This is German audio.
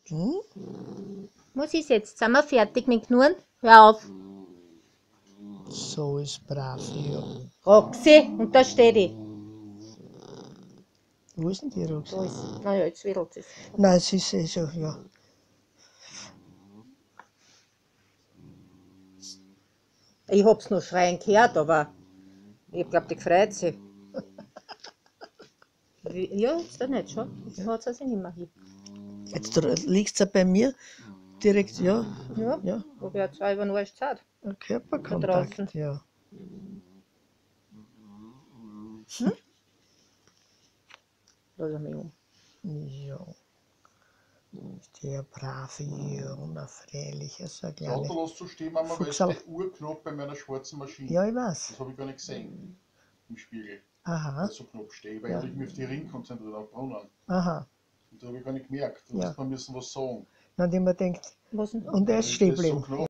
Was ist jetzt? Sind wir fertig mit Knurren? Hör auf. So ist brav, ja. Roxy, und da steht die. Wo ist denn die Da Roxy? ist, naja, jetzt wedelt es. Nein, es ist eh so, ja. Ich hab's noch schreien gehört, aber ich glaube, die freut sich. Ja, jetzt nicht schon. Jetzt hat sie sich nicht mehr hin. Jetzt liegt es ja bei mir direkt, ja. Ja, Ja, da wird es über den Arsch Zeit. Körperkontakt, draußen. ja. Lass mich um. Ja. Der brave, ja, unerfreuliche, so ein Der Auto kleiner. lässt so stehen, Mama, weil es Fuchsal. steht urknapp bei meiner schwarzen Maschine. Ja, ich weiß. Das habe ich gar nicht gesehen im Spiegel, Aha, weil es so knapp steht. Weil ich mich auf die Ring konzentriert, auf Brunnen. aha. Und da habe ich gar nicht gemerkt. Da Ja. hättest man müssen was sagen. Dann hat immer denkt, Was denn? und er ist Weil stehen das so geblieben. knapp